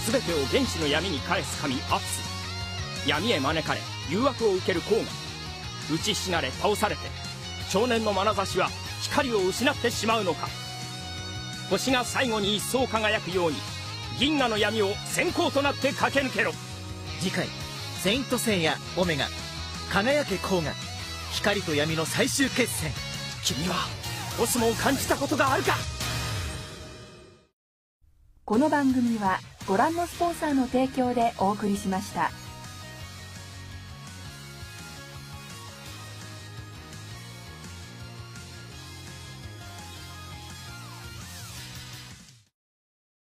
全てを原始の闇に返す神アプス、闇へ招かれ誘惑を受ける光が打ちひしがれ倒されて、少年の眼差しは光を失ってしまうのか。星が最後に一層輝くように銀河の闇を先行となって駆け抜けろ。 次回セイントセイヤオメガ輝け光が、光と闇の最終決戦。 君はコスモを感じたことがあるか。 この番組はご覧のスポンサーの提供でお送りしました。